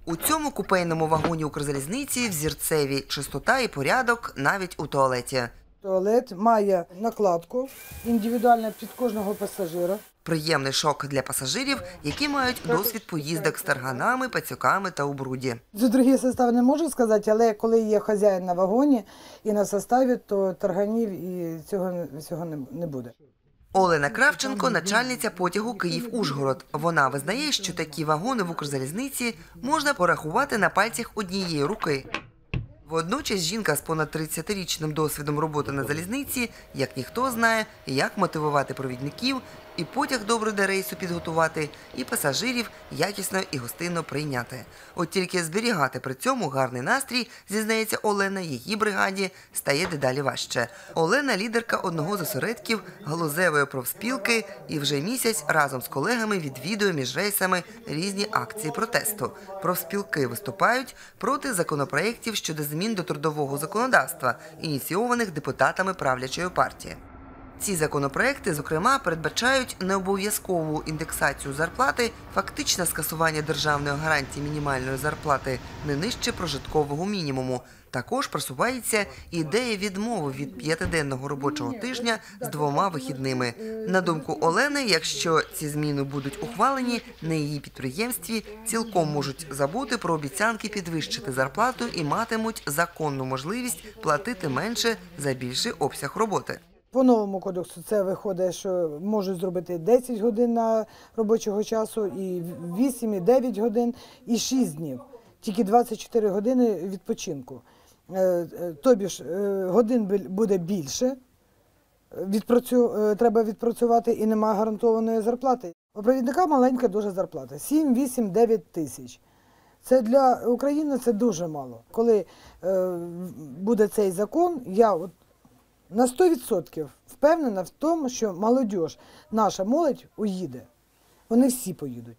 У цьому купейному вагоні Укрзалізниці взірцеві чистота і порядок навіть у туалеті. Туалет має накладку індивідуально під кожного пасажира. Приємний шок для пасажирів, які мають досвід поїздок з тарганами, пацюками та у бруді. За другий состав не можу сказати, але коли є хазяїн на вагоні і на составі, то тарганів і цього не буде. Олена Кравченко – начальниця потягу Київ-Ужгород. Вона визнає, що такі вагони в Укрзалізниці можна порахувати на пальцях однієї руки. Водночас жінка з понад 30-річним досвідом роботи на залізниці, як ніхто знає, як мотивувати провідників, і потяг добре до рейсу підготувати, і пасажирів якісно і гостинно прийняти. От тільки зберігати при цьому гарний настрій, зізнається Олена, її бригаді стає дедалі важче. Олена – лідерка одного з осередків галузевої профспілки і вже місяць разом з колегами відвідує між рейсами різні акції протесту. Профспілки виступають проти законопроєктів щодо змін до трудового законодавства, ініційованих депутатами правлячої партії. Ці законопроекти, зокрема, передбачають необов'язкову індексацію зарплати, фактичне скасування державної гарантії мінімальної зарплати не нижче прожиткового мінімуму. Також просувається ідея відмови від 5-денного робочого тижня з 2 вихідними. На думку Олени, якщо ці зміни будуть ухвалені, на її підприємстві цілком можуть забути про обіцянки підвищити зарплату і матимуть законну можливість платити менше за більший обсяг роботи. По новому кодексу це виходить, що можуть зробити 10 годин на робочого часу, і 8, і 9 годин, і 6 днів. Тільки 24 години відпочинку. Тобі ж годин буде більше, треба відпрацювати і немає гарантованої зарплати. У провідника маленька дуже зарплата – 7, 8, 9 тисяч. Це для України це дуже мало. Коли буде цей закон, я на 100% впевнена в тому, що молодь, наша молодь уїде. Вони всі поїдуть.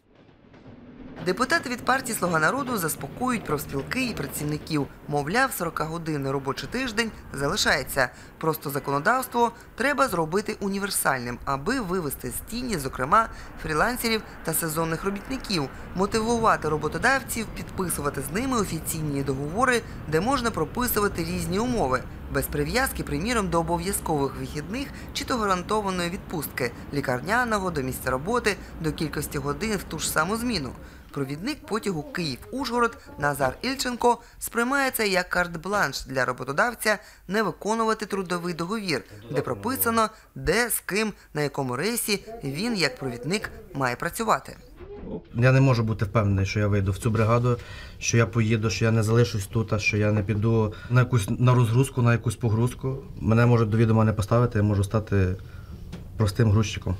Депутати від партії «Слуга народу» заспокоюють профспілки і працівників. Мовляв, 40-годинний робочий тиждень залишається. Просто законодавство треба зробити універсальним, аби вивести з тіні, зокрема, фрілансерів та сезонних робітників, мотивувати роботодавців підписувати з ними офіційні договори, де можна прописувати різні умови, без прив'язки, приміром, до обов'язкових вихідних чи до гарантованої відпустки, лікарняного, до місця роботи, до кількості годин в ту ж саму зміну. Провідник потягу Київ-Ужгород Назар Ільченко сприймає це як карт-бланш для роботодавця не виконувати трудовий договір, де прописано, де, з ким, на якому рейсі він, як провідник, має працювати. Я не можу бути впевнений, що я вийду в цю бригаду, що я поїду, що я не залишусь тут, що я не піду на розгрузку, на якусь погрузку. Мене можуть до відома не поставити, я можу стати простим грузчиком.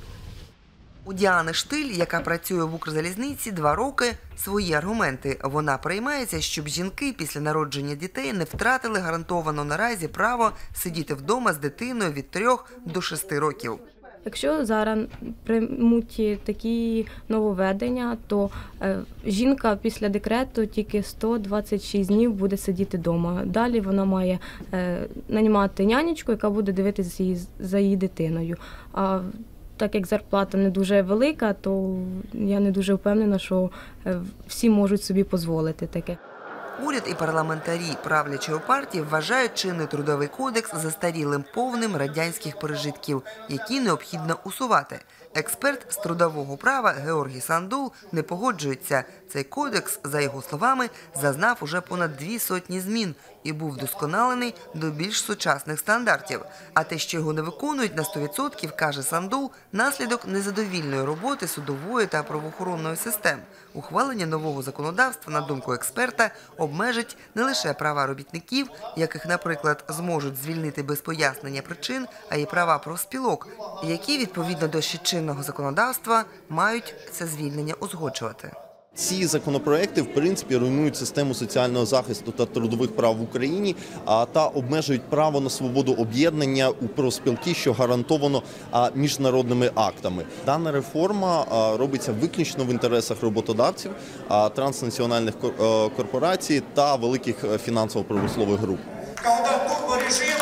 У Діани Штиль, яка працює в Укрзалізниці 2 роки, свої аргументи. Вона переймається, щоб жінки після народження дітей не втратили гарантовано наразі право сидіти вдома з дитиною від 3 до 6 років. Якщо зараз приймуть такі нововведення, то жінка після декрету тільки 126 днів буде сидіти вдома. Далі вона має нанімати нянечку, яка буде дивитися за її дитиною. А так як зарплата не дуже велика, то я не дуже впевнена, що всі можуть собі дозволити таке. Уряд і парламентарі правлячої партії вважають чинний трудовий кодекс застарілим, повним радянських пережитків, які необхідно усувати. Експерт з трудового права Георгій Сандул не погоджується. Цей кодекс, за його словами, зазнав уже понад 200 змін і був вдосконалений до більш сучасних стандартів. А те, що його не виконують на 100%, каже Сандул, наслідок незадовільної роботи судової та правоохоронної систем. Ухвалення нового законодавства, на думку експерта, обмежить не лише права робітників, яких, наприклад, зможуть звільнити без пояснення причин, а й права профспілок, які, відповідно до ще чинного законодавства, мають це звільнення узгоджувати. Ці законопроекти, в принципі, руйнують систему соціального захисту та трудових прав в Україні та обмежують право на свободу об'єднання у профспілки, що гарантовано міжнародними актами. Дана реформа робиться виключно в інтересах роботодавців, транснаціональних корпорацій та великих фінансово-промислових груп.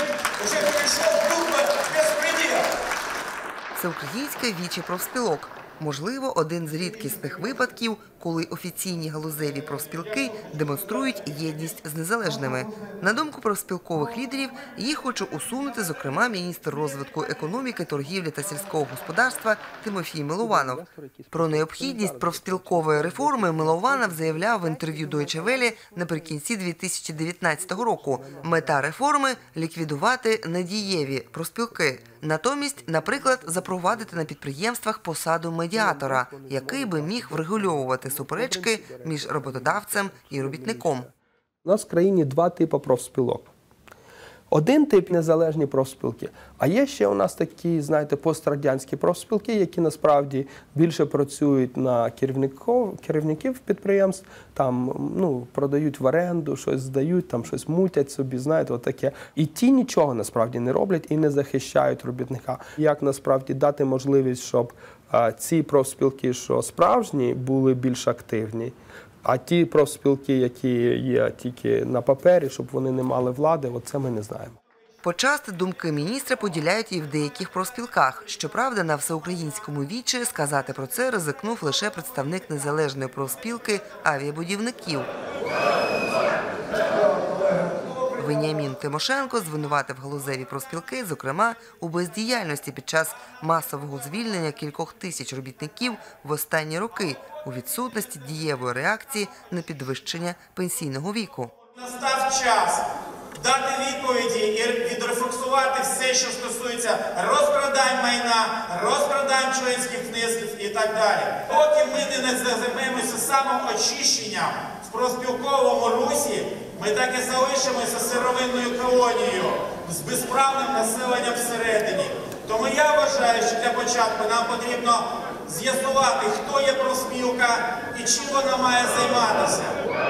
Всеукраїнське віче профспілок. Можливо, один з рідкісних випадків, коли офіційні галузеві профспілки демонструють єдність з незалежними. На думку профспілкових лідерів, їх хоче усунути, зокрема, міністр розвитку економіки, торгівлі та сільського господарства Тимофій Милованов. Про необхідність профспілкової реформи Милованов заявляв в інтерв'ю Deutsche Welle наприкінці 2019 року. Мета реформи – ліквідувати недієві профспілки. Натомість, наприклад, запровадити на підприємствах посаду медіатора, який би міг врегульовувати суперечки між роботодавцем і робітником. У нас в країні два типи профспілок. Один тип – незалежні профспілки, а є ще у нас такі, знаєте, пострадянські профспілки, які насправді більше працюють на керівників підприємств, там, продають в оренду, щось здають, там щось мутять собі, знаєте, отаке. І ті нічого насправді не роблять і не захищають робітника. Як насправді дати можливість, щоб ці профспілки, що справжні, були більш активні, а ті профспілки, які є тільки на папері, щоб вони не мали влади, оце ми не знаємо. Почасти думки міністра поділяють і в деяких профспілках. Щоправда, на всеукраїнському вічі сказати про це ризикнув лише представник незалежної профспілки авіабудівників. Веніамін Тимошенко звинуватив галузеві профспілки, зокрема, у бездіяльності під час масового звільнення кількох тисяч робітників в останні роки, у відсутності дієвої реакції на підвищення пенсійного віку. Настав час дати відповіді і відрефлексувати все, що стосується розкрадань майна, розкрадань членських внесків і так далі. Поки ми не займемося самоочищенням в профспілковому русі, ми так і залишимося сировинною колонією з безправним населенням всередині. Тому я вважаю, що для початку нам потрібно з'ясувати, хто є профспілка і чим вона має займатися.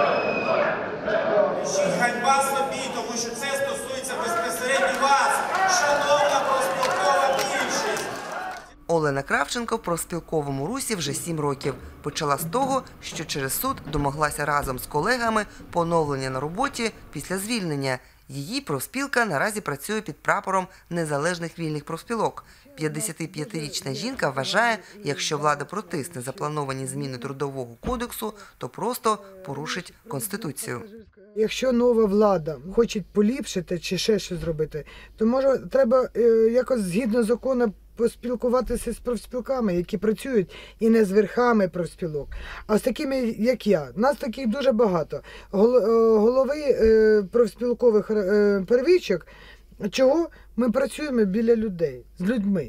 Ганьба собі, тому що це стосується безпосередньо вас, шановна профспілкова більшість. Олена Кравченко в профспілковому русі вже 7 років. Почала з того, що через суд домоглася разом з колегами поновлення на роботі після звільнення. Її профспілка наразі працює під прапором незалежних вільних профспілок. 55-річна жінка вважає, якщо влада протисне заплановані зміни Трудового кодексу, то просто порушить Конституцію. Якщо нова влада хоче поліпшити чи ще щось зробити, то може треба якось згідно закону поспілкуватися з профспілками, які працюють і не з верхами профспілок, а з такими, як я. Нас таких дуже багато. Голови профспілкових первічок, чого ми працюємо біля людей, з людьми.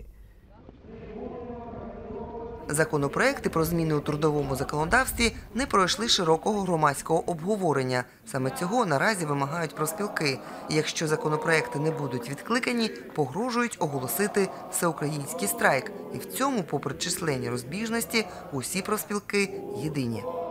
Законопроекти про зміни у трудовому законодавстві не пройшли широкого громадського обговорення. Саме цього наразі вимагають профспілки. Якщо законопроекти не будуть відкликані, погрожують оголосити всеукраїнський страйк. І в цьому, попри численні розбіжності, усі профспілки єдині.